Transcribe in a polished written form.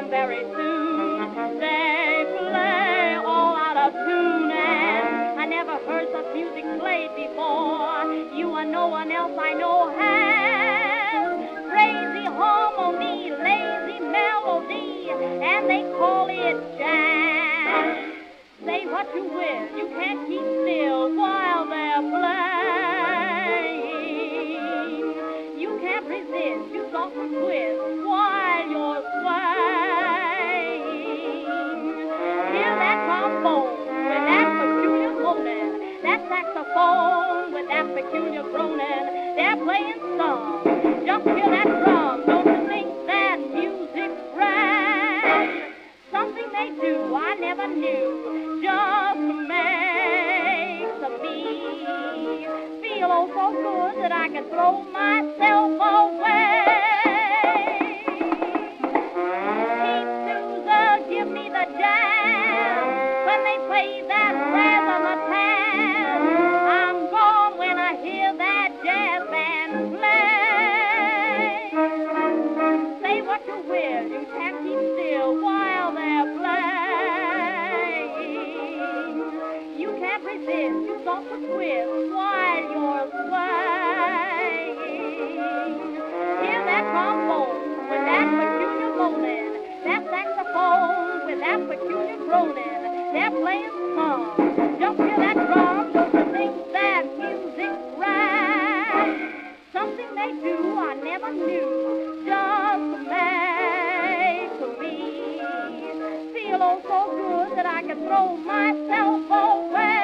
very soon. They play all out of tune, and I never heard such music played before. You and no one else I know has crazy harmony, lazy melody, and they call it jazz. Say what you will, you can't keep still while they're playing. You can't resist, you start to twist while you're swaying. Hear that trombone with that peculiar moaning, that saxophone with that peculiar groaning. They're playing some. Just hear that drum, don't you think that music's grand? Something they do I never knew, just makes me feel oh so good that I can throw myself away. Keep Sousa, give me the jazz when they play that razzmatazz. I'm gone when I hear that jazz band play. Say what you will, you can't keep still while they're playing. You can't resist, you start to twist while you're swaying. Hear that trombone with that peculiar moaning, that saxophone with that peculiar groaning. They're playing some. Just hear that drum, don't you think that music's right? Something they do I never knew, just make me feel oh so good that I can throw myself away.